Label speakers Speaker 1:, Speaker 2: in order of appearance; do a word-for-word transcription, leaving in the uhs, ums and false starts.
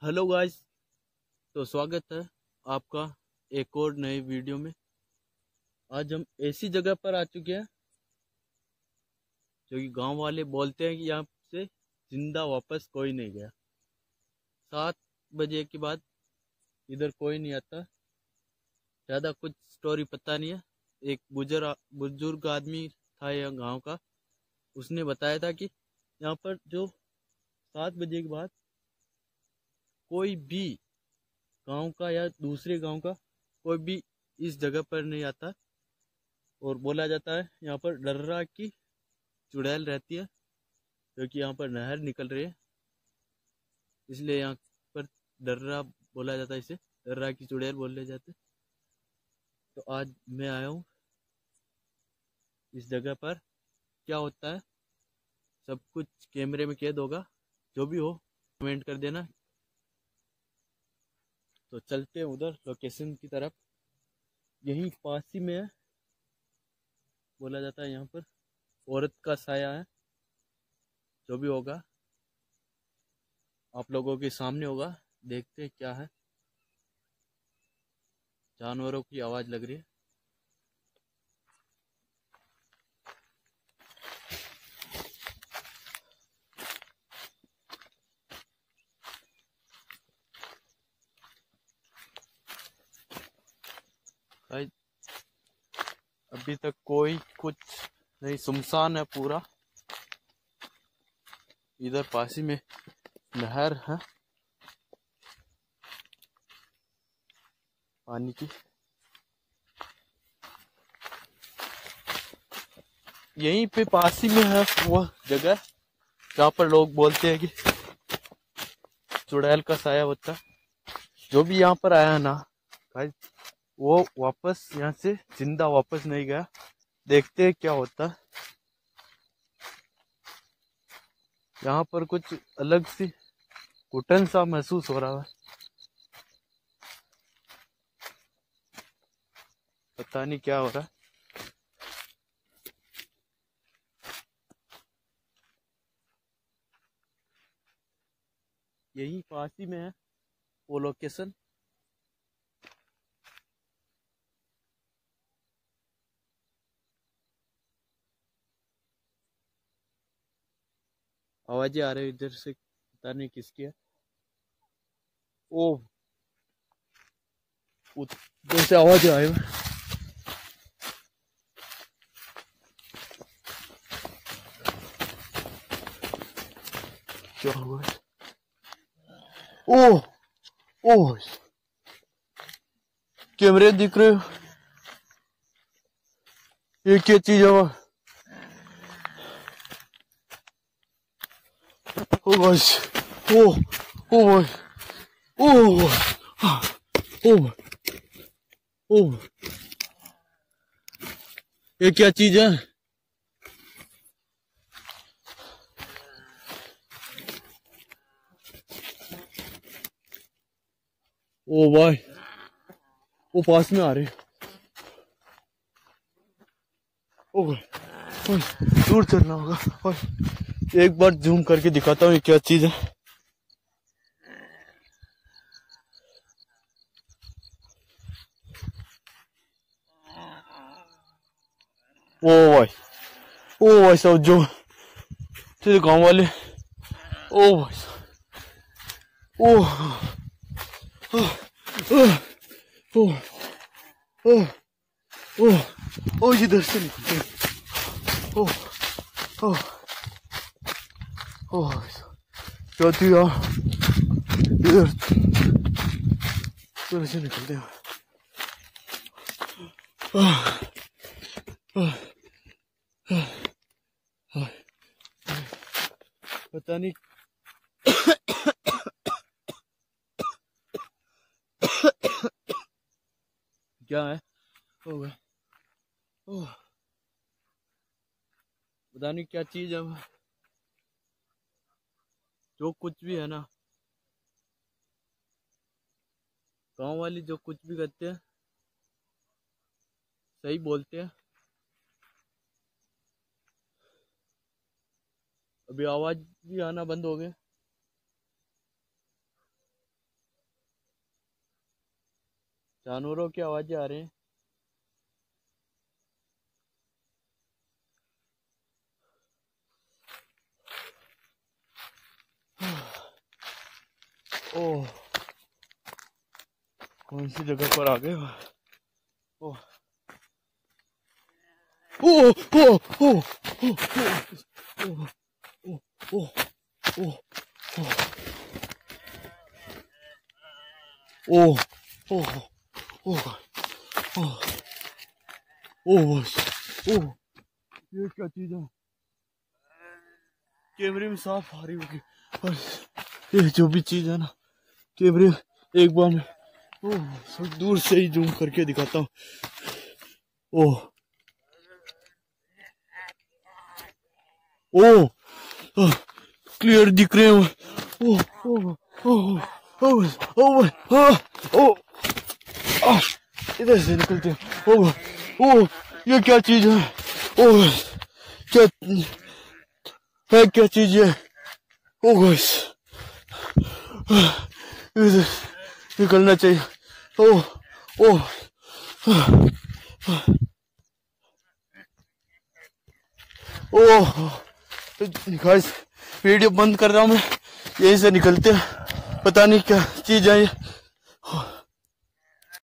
Speaker 1: Hello guys, तो स्वागत है आपका एक और नए वीडियो में। आज हम ऐसी जगह पर आ चुके हैं जो कि गांव वाले बोलते हैं कि यहाँ से जिंदा वापस कोई नहीं गया। सात बजे के बाद इधर कोई नहीं आता। ज़्यादा कुछ स्टोरी पता नहीं है। एक बुजुर्ग बुजुर्ग आदमी था यहाँ गांव का, उसने बताया था कि यहाँ पर जो सात बजे के बाद कोई भी गांव का या दूसरे गांव का कोई भी इस जगह पर नहीं आता। और बोला जाता है यहाँ पर डर्रा की चुड़ैल रहती है, क्योंकि यहाँ पर नहर निकल रही है, इसलिए यहाँ पर डर्रा बोला जाता है। इसे डर्रा की चुड़ैल बोले जाते। तो आज मैं आया हूँ इस जगह पर। क्या होता है सब कुछ कैमरे में कैद होगा, जो भी हो कमेंट कर देना। तो चलते हैं उधर लोकेशन की तरफ। यहीं पास ही में है। बोला जाता है यहाँ पर औरत का साया है। जो भी होगा आप लोगों के सामने होगा। देखते हैं क्या है। जानवरों की आवाज लग रही है। भाई अभी तक कोई कुछ नहीं, सुनसान है पूरा। इधर पास ही में नहर है पानी की। यहीं पे पास ही में है वो जगह जहाँ पर लोग बोलते हैं कि चुड़ैल का साया होता है। जो भी यहाँ पर आया है ना भाई, वो वापस यहाँ से जिंदा वापस नहीं गया। देखते हैं क्या होता है। यहाँ पर कुछ अलग सी घुटन सा महसूस हो रहा है। पता नहीं क्या हो रहा है। यही पास ही में है वो लोकेशन। आवाजें आ रही है इधर से, पता नहीं किसकी है। ओ उधर से आवाज आए। क्या हुआ? ओ ओ कैमरे दिख रहे हो? ये क्या चीज है? ओ बस ओ ओ भाई ओ ओ ओ ये क्या चीज है? ओ भाई वो पास में आ रहे। ओ भाई दूर चलना होगा। एक बार जूम करके दिखाता हूँ ये क्या चीज है। ओ भाई ओ भाई साहब, जो तेरे गांव वाले। ओ भाई साहब ओ ओ ओ ओ ओ इधर से निकलते। ओ ओ ओ क्या थी यार, इधर इधर से निकलते हैं। पता नहीं क्या है। ओ भाई ओ पता नहीं क्या चीज है। जो कुछ भी है ना, गांव वाले जो कुछ भी करते हैं सही बोलते हैं। अभी आवाज भी आना बंद हो गया। जानवरों की आवाजें आ रही हैं। ओह, कौन सी जगह पर आ गए? ओह ओह ओह ओह ओह ओह ओह ओह ओह ओह ओह ओह, ये क्या चीज है? कैमरे में साफ आ रही होगी। और ये जो भी चीज है ना, कैमरे एक बार में ओह दूर से ही जूम करके दिखाता हूँ। ओह ओह क्लियर दिख रहे हैं। ओह ओह ओह ओह ओह ओह, इधर से निकलते हैं। ओह ओह, ये क्या चीज है? ओह क्या है, क्या चीज है? ओह गाइस, इधर निकलना चाहिए। ओह ओह ओह गाइस, वीडियो बंद कर रहा हूँ मैं, यहीं से निकलते हैं। पता नहीं क्या चीज है ये।